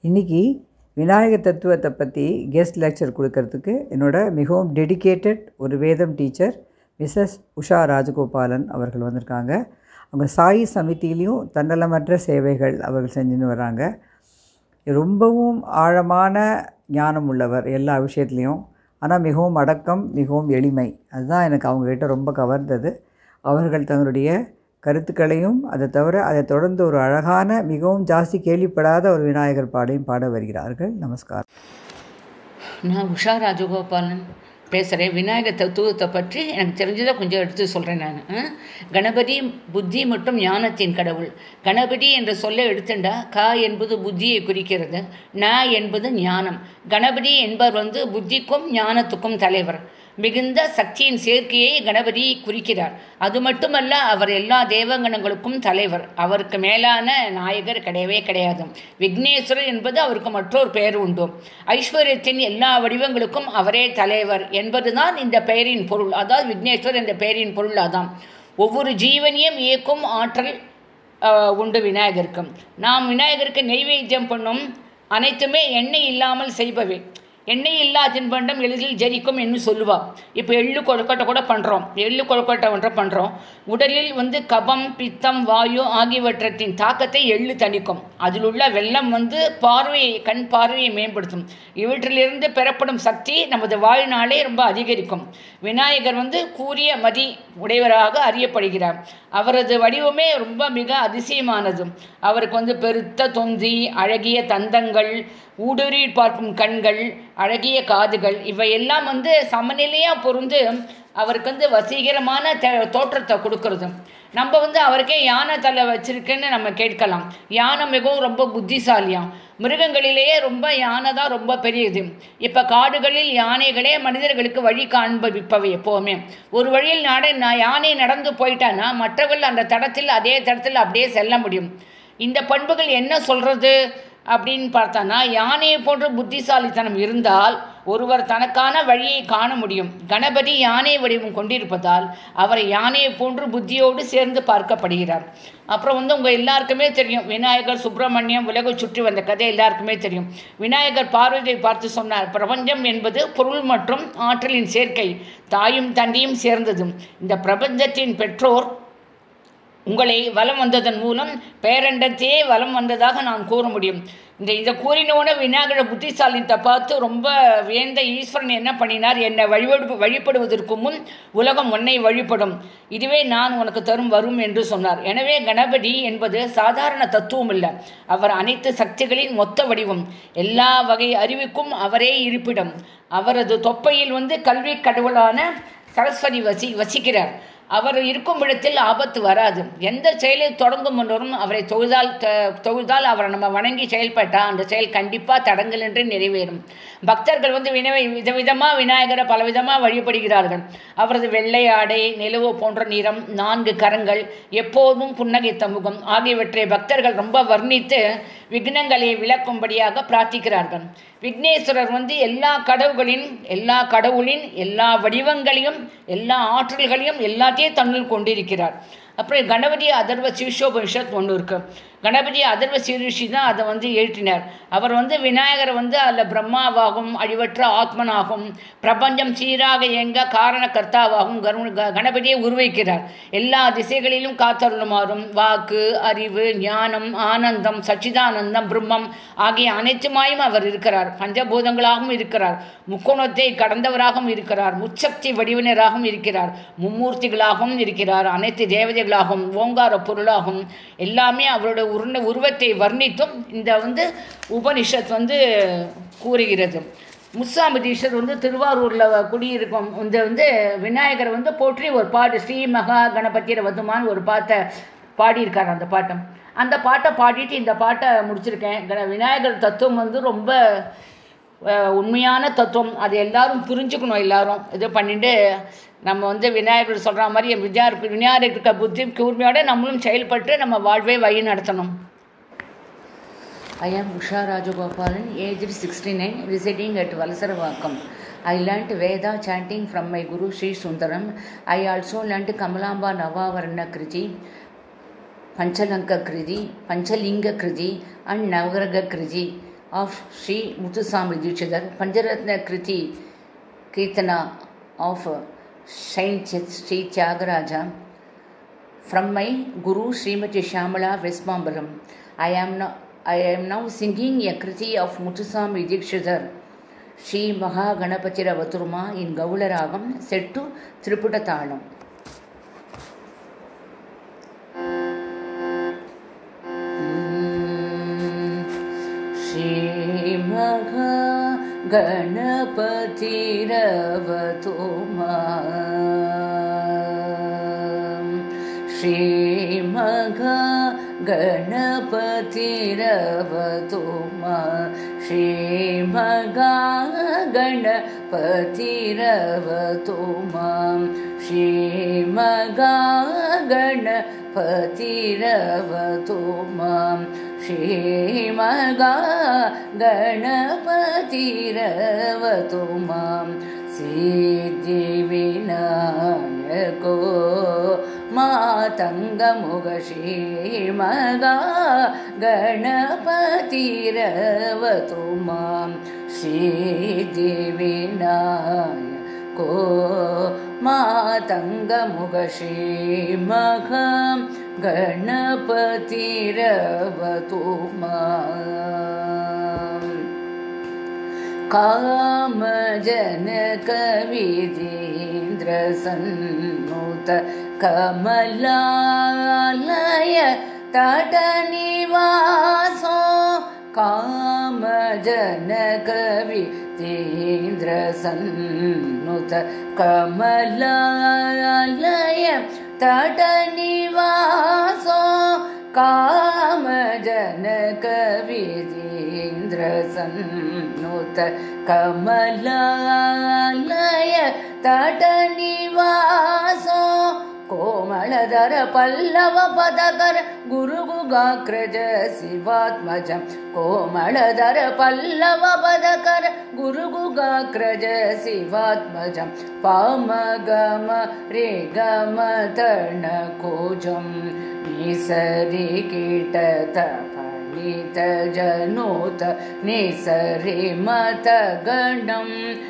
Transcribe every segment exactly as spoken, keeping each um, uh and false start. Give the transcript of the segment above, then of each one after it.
இன்றைக்கி விநாயகர் தத்துவத்தை பற்றி கெஸ்ட் லெக்சர் கொடுக்கறதுக்கு என்னோட மிகவும் டெடிக்கேட்டட் ஒரு வேதம் டீச்சர் மிஸ்ஸஸ் உஷா ராஜகோபாலன் அவர்கள் வந்திருக்காங்க. அவங்க சாயி சமிதியிலையும் தன்னலமற்ற சேவைகள் அவர்கள் செஞ்சுன்னு வராங்க. ரொம்பவும் ஆழமான ஞானம் உள்ளவர் எல்லா விஷயத்துலேயும். ஆனால் மிகவும் அடக்கம், மிகவும் எளிமை. அதுதான் எனக்கு அவங்கக்கிட்ட ரொம்ப கவர்ந்தது. அவர்கள் தங்களுடைய கருத்துக்களையும் அதை தவிர அதை தொடர்ந்து ஒரு அழகான மிகவும் ஜாஸ்தி கேள்விப்படாத ஒரு விநாயகர் பாடையும் பாட வருகிறார்கள். நமஸ்காரம். நான் உஷா ராஜகோபாலன் பேசுகிறேன். விநாயகர் தத்துவத்தை பற்றி எனக்கு தெரிஞ்சதை கொஞ்சம் எடுத்து சொல்கிறேன். நான் கணபதி புத்தி மற்றும் ஞானத்தின் கடவுள். கணபதி என்ற சொல்லை எடுத்துட்டா க என்பது புத்தியை குறிக்கிறது, ந என்பது ஞானம். கணபதி என்பவர் வந்து புத்திக்கும் ஞானத்துக்கும் தலைவர். மிகுந்த சக்தியின் சேர்க்கையை கணபதி குறிக்கிறார். அது மட்டுமல்ல, அவர் எல்லா தேவகணங்களுக்கும் தலைவர். அவருக்கு மேலான நாயகர் கிடையவே கிடையாது. விக்னேஸ்வரர் என்பது அவருக்கு மற்றொரு பெயர் உண்டு. ஐஸ்வர்யத்தின் எல்லா வடிவங்களுக்கும் அவரே தலைவர் என்பதுதான் இந்த பெயரின் பொருள். அதாவது விக்னேஸ்வரர் என்ற பெயரின் பொருள் அதான். ஒவ்வொரு ஜீவனையும் இயக்கும் ஆற்றல் உண்டு விநாயகருக்கு. நாம் விநாயகருக்கு நெய்வேத்தியம் பண்ணும் அனைத்துமே எண்ணெய் இல்லாமல் செய்பவை. எண்ணெய் இல்லா தின்பண்டம் எளிதில் ஜெரிக்கும் என்று சொல்லுவாள். இப்போ எள்ளு கொழுக்கட்டை கூட பண்ணுறோம். எள்ளு கொழுக்கட்டை ஒன்றை பண்ணுறோம். உடலில் வந்து கபம், பித்தம், வாயு ஆகியவற்றின் தாக்கத்தை எள்ளு தணிக்கும். அதில் உள்ள வெள்ளம் வந்து பார்வையை கண் பார்வையை மேம்படுத்தும். இவற்றிலிருந்து பெறப்படும் சக்தி நமது வாழ்நாளே ரொம்ப அதிகரிக்கும். விநாயகர் வந்து கூரிய மதி உடையவராக அறியப்படுகிறார். அவரது வடிவமே ரொம்ப மிக அதிசயமானது. அவருக்கு வந்து பெருத்த தொந்தி, அழகிய தந்தங்கள், ஊடுருவி பார்க்கும் கண்கள், அழகிய காதுகள், இவையெல்லாம் வந்து சமநிலையாக பொருந்து அவருக்கு வந்து வசீகரமான தோற்றத்தை கொடுக்கறது. நம்ம வந்து அவருக்கே யானை தலை வச்சிருக்குன்னு நம்ம கேட்கலாம். யானை மிகவும் ரொம்ப புத்திசாலியாம். மிருகங்களிலேயே ரொம்ப யானை தான் ரொம்ப பெரியது. இப்போ காடுகளில் யானைகளே மனிதர்களுக்கு வழி காண்பிப்பவை. எப்போவுமே ஒரு வழியில் நட யானை நடந்து போயிட்டான்னா மற்றவர்கள் அந்த தடத்தில் அதே தடத்தில் அப்படியே செல்ல முடியும். இந்த பண்புகள் என்ன சொல்கிறது அப்படின்னு பார்த்தானா, யானையை போன்ற புத்திசாலித்தனம் இருந்தால் ஒருவர் தனக்கான வழியை காண முடியும். கணபதி யானை வடிவம் கொண்டிருப்பதால் அவரை யானையை போன்று புத்தியோடு சேர்ந்து பார்க்கப்படுகிறார். அப்புறம் வந்து உங்கள் எல்லாருக்குமே தெரியும், விநாயகர் சுப்பிரமணியம் உலகை சுற்றி வந்த கதை எல்லாருக்குமே தெரியும். விநாயகர் பார்வதியை பார்த்து சொன்னார், பிரபஞ்சம் என்பது பொருள் மற்றும் ஆற்றலின் சேர்க்கை, தாயும் தந்தையும் சேர்ந்தது. இந்த பிரபஞ்சத்தின் பெற்றோர் உங்களை வலம் வந்ததன் மூலம் பேரண்டத்தையே வலம் வந்ததாக நான் கூற முடியும். இந்த இதை கூறினோட விநாயகர் புத்திசாலித்தை பார்த்து ரொம்ப வியந்த ஈஸ்வரன் என்ன பண்ணினார், என்னை வழிபடு வழிபடுவதற்கு முன் உலகம் உன்னை வழிபடும், இதுவே நான் உனக்கு தரும் வரும் என்று சொன்னார். எனவே கணபதி என்பது சாதாரண தத்துவம் இல்லை, அவர் அனைத்து சக்திகளின் மொத்த வடிவம். எல்லா வகை அறிவுக்கும் அவரே இருப்பிடம். அவரது தொப்பையில் வந்து கல்வி கடவுளான சரஸ்வதி வசி வசிக்கிறார். அவர் இருக்கும் இடத்தில் ஆபத்து வராது. எந்த செயலை தொடங்கும் முன்னரும் அவரை தொழுதால் தொழுதால் அவரை நம்ம வணங்கி செயல்பட்டால் அந்த செயல் கண்டிப்பாக தடங்கள் என்று நிறைவேறும். பக்தர்கள் வந்து வினவை விதவிதமாக விநாயகரை பலவிதமாக வழிபடுகிறார்கள். அவரது வெள்ளை ஆடை, நிலவு போன்ற நிறம், நான்கு கரங்கள், எப்போதும் புன்னகைத்த முகம் ஆகியவற்றை பக்தர்கள் ரொம்ப வர்ணித்து விக்னங்களை விளக்கும்படியாக பிரார்த்திக்கிறார்கள். விக்னேஸ்வரர் வந்து எல்லா கடவுள்களின் எல்லா கடவுளின் எல்லா வடிவங்களையும் எல்லா ஆற்றல்களையும் எல்லாத்தையும் தன்னுள் கொண்டிருக்கிறார். அப்புறம் கணபதி அதர்வ சீர்ஷோபனிஷத் ஒன்று இருக்குது. கணபதி அதர்வ சீர்ஷி தான் அதை வந்து ஏற்றினார். அவர் வந்து விநாயகரை வந்து அதில் பிரம்மாவாகும், அழிவற்ற ஆத்மனாகும், பிரபஞ்சம் சீராக இயங்க காரண கர்த்தாவாகும் கணபதியை உருவைக்கிறார். எல்லா திசைகளிலும் காத்தருளுமாறும் வாக்கு, அறிவு, ஞானம், ஆனந்தம், சச்சிதானந்தம், பிரம்மம் ஆகிய அனைத்துமாயும் அவர் இருக்கிறார். பஞ்சபூதங்களாகவும் இருக்கிறார். முக்கோணத்தை கடந்தவராகவும் இருக்கிறார். முச்சக்தி வடிவினராகவும் இருக்கிறார். மும்மூர்த்திகளாகவும் இருக்கிறார். அனைத்து தேவதைகளாகவும் ஓங்கார பொருளாகும் எல்லாமே அவருடைய உருண்ட உருவத்தை வர்ணித்தும் இந்த வந்து உபனிஷத் வந்து கூறுகிறது. முசாமிதீஷர் வந்து திருவாரூரில் குடியிருக்கும் இந்த வந்து விநாயகரை வந்து போற்றி ஒரு பாட்டு ஸ்ரீ மகா கணபதிர வதுமான்னு ஒரு பாட்டை பாடியிருக்கார். அந்த பாட்டை அந்த பாட்டை பாடிட்டு இந்த பாட்டை முடிச்சிருக்கேன். விநாயகர் தத்துவம் வந்து ரொம்ப உண்மையான தத்துவம். அது எல்லாரும் புரிஞ்சுக்கணும். எல்லாரும் இது பண்ணிட்டு நம்ம வந்து விநாயகர் சொல்கிற மாதிரி விஜயா விநாயகர் இருக்க புத்தி கூர்மையோடு நம்மளும் செயல்பட்டு நம்ம வாழ்வை வழி நடத்தணும். I am Usha Rajagopalan, aged sixty-nine, residing at Valsaravakkam. I learnt Veda chanting from my Guru Sri Sundaram. I also learnt Kamalamba Navavarna Kriti, Panchalanka Kriti, Panchalinga Kriti and Navgraha Kriti. of Sri Muthuswami Dikshidhar, Pancharatna Kriti Kirtana of Saint Sri Tyagaraja, from my Guru Srimati Shyamala Vesmambalam. I am now, I am now singing a Kriti of Muthuswami Dikshidhar, Sri Mahaganapatira Vaturma in Gaula Ragam, set to Triputa Talam. Shri Maha Ganapatira Vaturma, Shri Maha Ganapatira Vaturma, Shri Maha Ganapatira Vaturma, Shri Maha Ganapatira Vaturma, Shri Maha Ganapatira Vaturma, Siddhi Vinayako Matangamuga Shri Maha Ganapatira Vaturma, Siddhi Vinayako Matangamuga Shri Maha Ganapatira Vaturma. Kama Janaka Vidindra Sannuta Kamalalaya Tata Nivaso, Kama Janaka Vidindra Sannuta Kamalalaya Tata Nivaso, Kama Janaka Vidindra Sannuta Kamalalaya Tata Nivaso, Komaladara Pallava Padakara Guru Gugakraja Sivatmajam, Komaladara Pallava Padakara Guru Gugakraja Sivatmajam, Pamagama Regama Tarna Kojam, Nisari Kitata Panita Janota, Nisari Mata Gandam,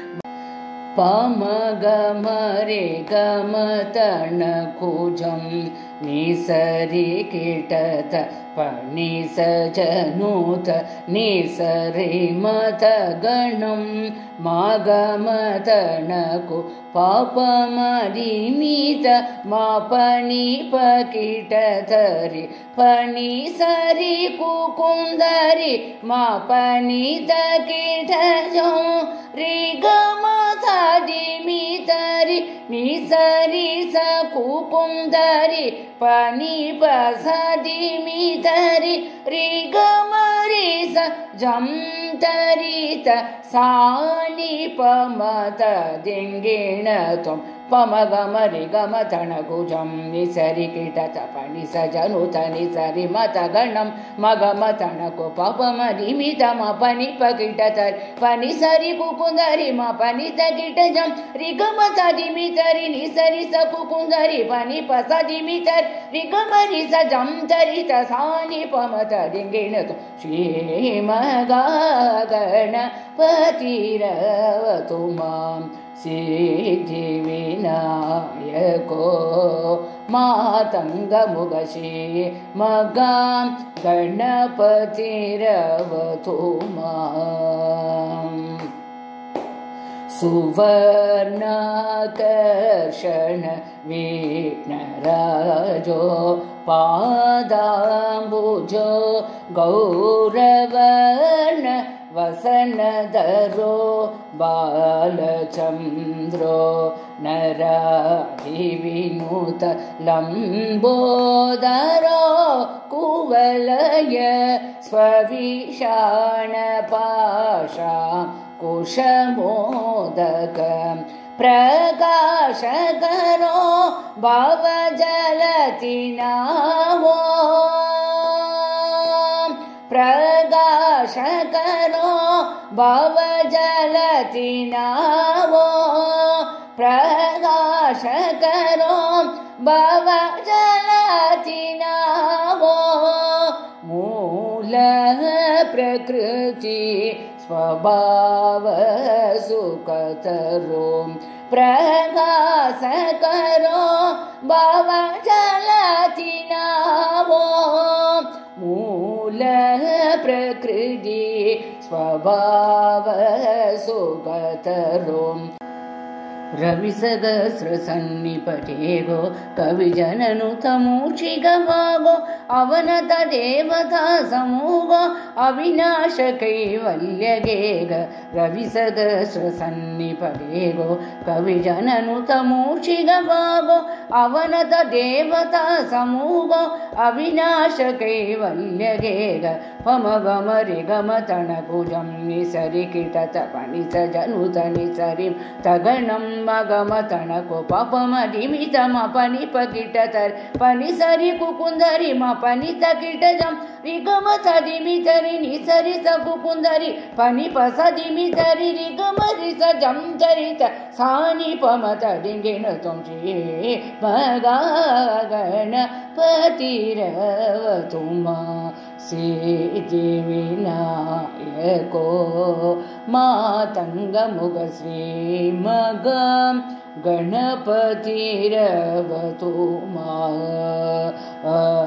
Pamagamare Gamatana Kojam, Nisari Kitata Panisa Janota, Nisari Mata Ganam, Magamatanaku Papa Marimita Mapani Pakitatari Panisari Kukundari Mapani Takitajo Rigamata Dimitari Nisari Sakukundari Pani Pasadimitari Rigamarisa Jamtarita Sani Pamata Dinginatum Pamagamari Gamatana Gujam Nisari Kitata Panisa Januta Nisari Mata Ganam Magamatana Ko Papa Marimita Mapani Pakitatar Panisari Kukundari Mapanita Kitajam Rigamata Dimitari Nisari Sakukundari Pani Pasa Dimitar Rigamarisa Jamtarita Sani Pamata Dinginatum Shri Maha Ganapatira Vaturma, Siddhi Vinayako Matangamuga Shri Maha Ganapatira Vaturma. Suvarna Karshana Vignarajo Padambujo Gauravana Vasanadaro Balachandro Naradivinuta Lambodaro Kuvalaya Svavishana Pasha Kushamodaka Prakashakaro Bhavajalatinavo Prakashakaro Bhavajalatinavo Prakashakaro Bhavajalatinavo Mula प्रकृति स्वभाव सुखतरो प्रकाश करो भाव जलतिनावो मूल प्रकृति स्वभाव सुखतरो रविसहस्र सन्निपटेगो कविजननुतमूर्छिगवागो अवनत देवता समूगो अविनाश कैवल्यगेग रविसहस्र सन्निपटेगो कविजननुतमूर्छिगवागो अवनत देवता समूगो अविनाश कैवल्यगेग पमगम रिगम तणकुजं निसरि किटत पणिस जनुत निसरिं तगणं मगम तणको पपमदिमित मपनि पकिटतर पनि सरि कुकुंदरि मपनि तकिटजं रिगम तदिमितरि निसरि स कुकुंदरि पनि पसदिमितरि रिगम रिस जं चरित सानि पम तडिंगिण तुमचि मगण पतिरवतुमा सिद्धिविनायको मातंगमुग श्रीमग गणपतिरवतु मा